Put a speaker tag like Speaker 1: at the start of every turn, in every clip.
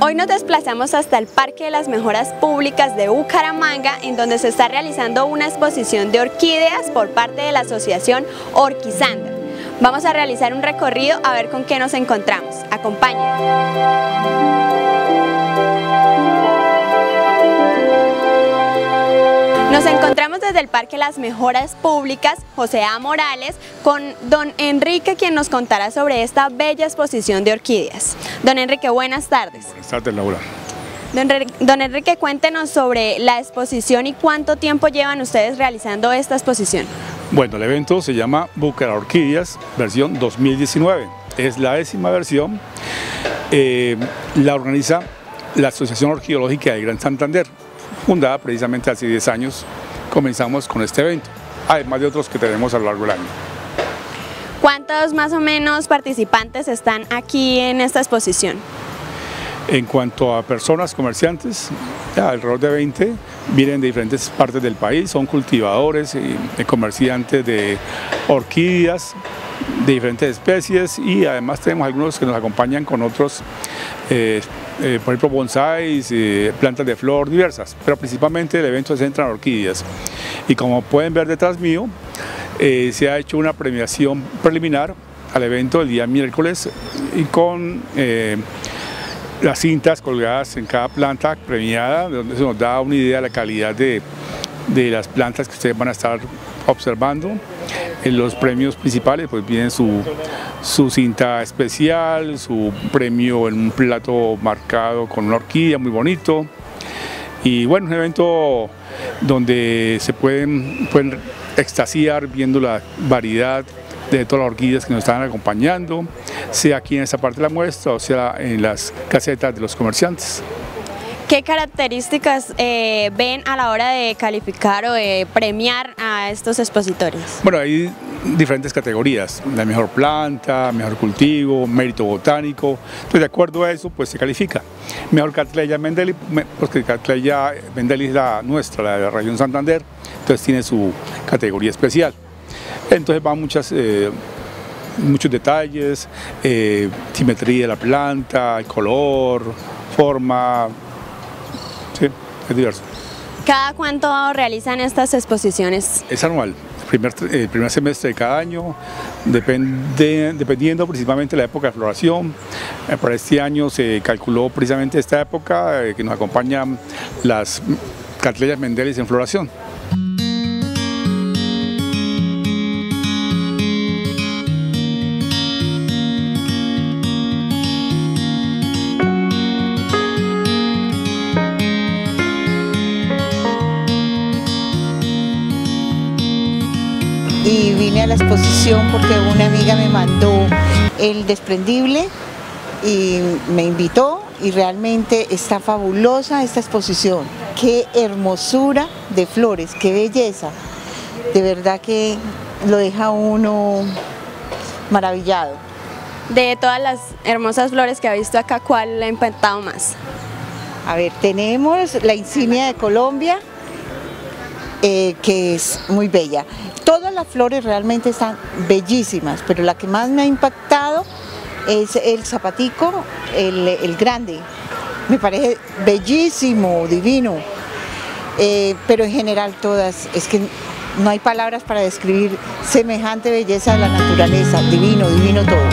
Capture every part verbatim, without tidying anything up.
Speaker 1: Hoy nos desplazamos hasta el Parque de las Mejoras Públicas de Bucaramanga, en donde se está realizando una exposición de orquídeas por parte de la asociación Orquisandra. Vamos a realizar un recorrido a ver con qué nos encontramos. Acompáñenme. Nos encontramos desde el Parque Las Mejoras Públicas José A. Morales con don Enrique, quien nos contará sobre esta bella exposición de orquídeas. Don Enrique, buenas tardes.
Speaker 2: Buenas tardes, Laura.
Speaker 1: Don, don Enrique, cuéntenos sobre la exposición y cuánto tiempo llevan ustedes realizando esta exposición.
Speaker 2: Bueno, el evento se llama Bucaramanga Orquídeas, versión dos mil diecinueve. Es la décima versión. Eh, la organiza la Asociación Orquideológica del Gran Santander, fundada precisamente hace diez años. Comenzamos con este evento, además de otros que tenemos a lo largo del año.
Speaker 1: ¿Cuántos más o menos participantes están aquí en esta exposición?
Speaker 2: En cuanto a personas comerciantes, ya, alrededor de veinte, vienen de diferentes partes del país, son cultivadores y comerciantes de orquídeas de diferentes especies, y además tenemos algunos que nos acompañan con otros, eh, eh, por ejemplo bonsáis, eh, plantas de flor diversas, pero principalmente el evento se centra en orquídeas. Y como pueden ver detrás mío, eh, se ha hecho una premiación preliminar al evento el día miércoles, y con eh, las cintas colgadas en cada planta premiada, donde se nos da una idea de la calidad de, de las plantas que ustedes van a estar observando. En los premios principales pues vienen su, su cinta especial, su premio en un plato marcado con una orquídea muy bonito, y bueno, un evento donde se pueden, pueden extasiar viendo la variedad de todas las orquídeas que nos están acompañando, sea aquí en esta parte de la muestra o sea en las casetas de los comerciantes.
Speaker 1: ¿Qué características eh, ven a la hora de calificar o de premiar a estos expositores?
Speaker 2: Pues hay diferentes categorías: la mejor planta, mejor cultivo, mérito botánico. Entonces, de acuerdo a eso, pues se califica. Mejor Cattleya mendelii, porque Cattleya mendelii es la nuestra, la de la región Santander, entonces tiene su categoría especial. Entonces van muchas, eh, muchos detalles, eh, simetría de la planta, el color, forma. Sí, es diverso.
Speaker 1: ¿Cada cuánto realizan estas exposiciones?
Speaker 2: Es anual, el primer, el primer semestre de cada año, depende, dependiendo principalmente de la época de floración. Para este año se calculó precisamente esta época, eh, que nos acompañan las Cattleya mendelii en floración.
Speaker 3: Y vine a la exposición porque una amiga me mandó el desprendible y me invitó, y realmente está fabulosa esta exposición. Qué hermosura de flores, qué belleza, de verdad que lo deja uno maravillado.
Speaker 1: De todas las hermosas flores que ha visto acá, ¿cuál le ha impactado más?
Speaker 3: A ver, tenemos la insignia de Colombia, eh, que es muy bella. Todas las flores realmente están bellísimas, pero la que más me ha impactado es el zapatico, el, el grande. Me parece bellísimo, divino, eh, pero en general todas, es que no hay palabras para describir semejante belleza de la naturaleza, divino, divino todo.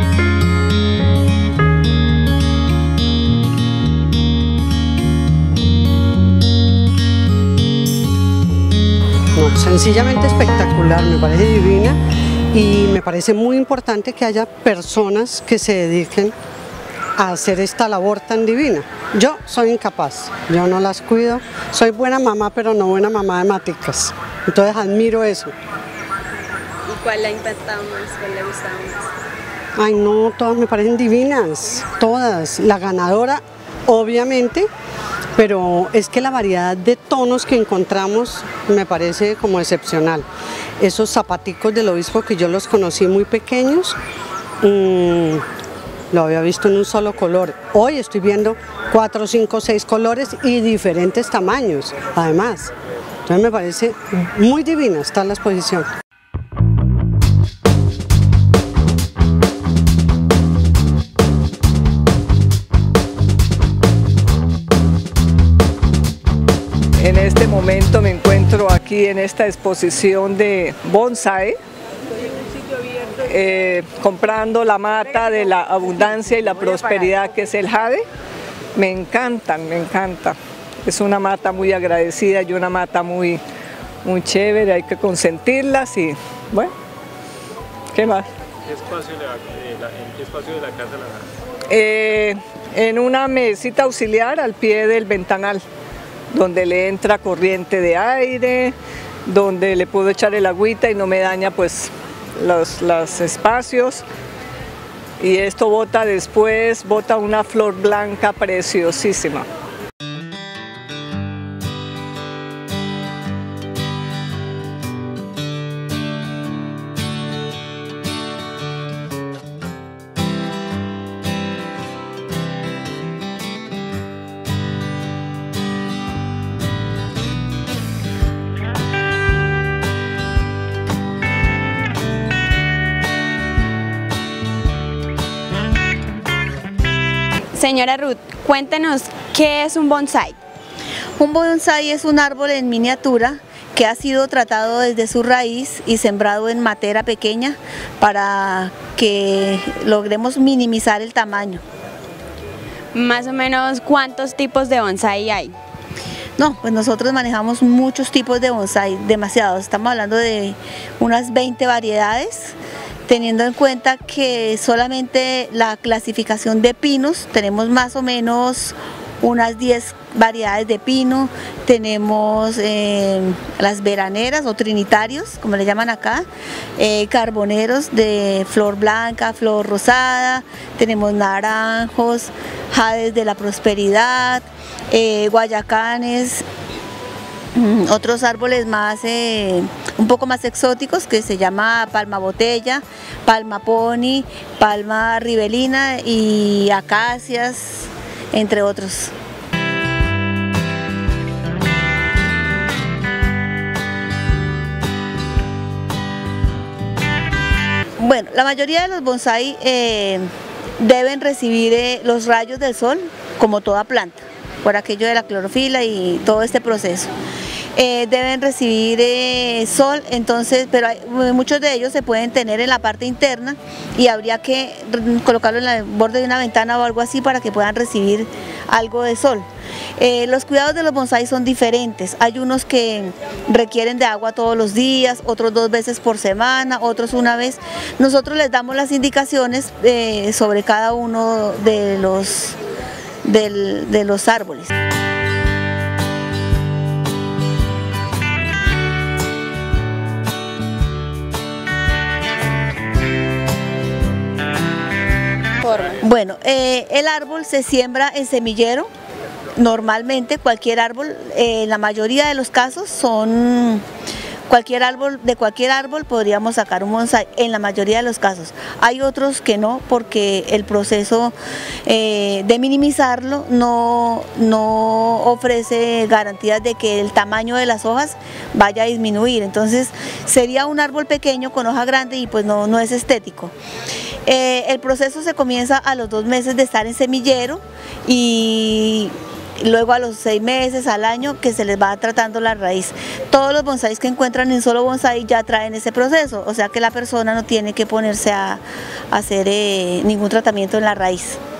Speaker 4: No, sencillamente espectacular, me parece divina, y me parece muy importante que haya personas que se dediquen a hacer esta labor tan divina. Yo soy incapaz, yo no las cuido, soy buena mamá, pero no buena mamá de maticas, entonces admiro eso.
Speaker 1: ¿Y cuál le ha impactado más? ¿Cuál le ha gustado más?
Speaker 4: Ay no, todas me parecen divinas, todas. La ganadora, obviamente, pero es que la variedad de tonos que encontramos me parece como excepcional. Esos zapaticos del obispo, que yo los conocí muy pequeños, mmm, lo había visto en un solo color. Hoy estoy viendo cuatro, cinco, seis colores y diferentes tamaños, además. Entonces me parece muy divina está la exposición.
Speaker 5: momento me encuentro aquí en esta exposición de bonsai, eh, comprando la mata de la abundancia y la prosperidad que es el jade. Me encantan, me encanta. Es una mata muy agradecida y una mata muy, muy chévere, hay que consentirlas y bueno, ¿qué más?
Speaker 6: ¿Qué espacio, le va, eh, la, ¿En qué espacio de la casa la da?
Speaker 5: Eh, en una mesita auxiliar al pie del ventanal, donde le entra corriente de aire, donde le puedo echar el agüita y no me daña pues los, los espacios. Y esto bota después, bota una flor blanca preciosísima.
Speaker 1: Señora Ruth, cuéntenos qué es un bonsai.
Speaker 7: Un bonsai es un árbol en miniatura que ha sido tratado desde su raíz y sembrado en matera pequeña para que logremos minimizar el tamaño.
Speaker 1: Más o menos, ¿cuántos tipos de bonsai hay?
Speaker 7: No, pues nosotros manejamos muchos tipos de bonsai, demasiados. Estamos hablando de unas veinte variedades, teniendo en cuenta que solamente la clasificación de pinos, tenemos más o menos unas diez variedades de pino, tenemos eh, las veraneras o trinitarios, como le llaman acá, eh, carboneros de flor blanca, flor rosada, tenemos naranjos, jades de la prosperidad, eh, guayacanes, otros árboles más, eh, un poco más exóticos que se llama palma botella, palma pony, palma ribelina y acacias, entre otros. Bueno, la mayoría de los bonsai eh, deben recibir eh, los rayos del sol, como toda planta, por aquello de la clorofila y todo este proceso. Eh, deben recibir eh, sol, entonces, pero hay, muchos de ellos se pueden tener en la parte interna y habría que colocarlo en el borde de una ventana o algo así para que puedan recibir algo de sol. Eh, los cuidados de los bonsai son diferentes, hay unos que requieren de agua todos los días, otros dos veces por semana, otros una vez. Nosotros les damos las indicaciones eh, sobre cada uno de los, del, de los árboles. Bueno, eh, el árbol se siembra en semillero, normalmente cualquier árbol, en eh, la mayoría de los casos son, cualquier árbol, de cualquier árbol podríamos sacar un bonsai, en la mayoría de los casos. Hay otros que no, porque el proceso eh, de minimizarlo no, no ofrece garantías de que el tamaño de las hojas vaya a disminuir, entonces sería un árbol pequeño con hoja grande y pues no, no es estético. Eh, el proceso se comienza a los dos meses de estar en semillero y luego a los seis meses, al año, que se les va tratando la raíz. Todos los bonsáis que encuentran en solo bonsai ya traen ese proceso, o sea que la persona no tiene que ponerse a, a hacer eh, ningún tratamiento en la raíz.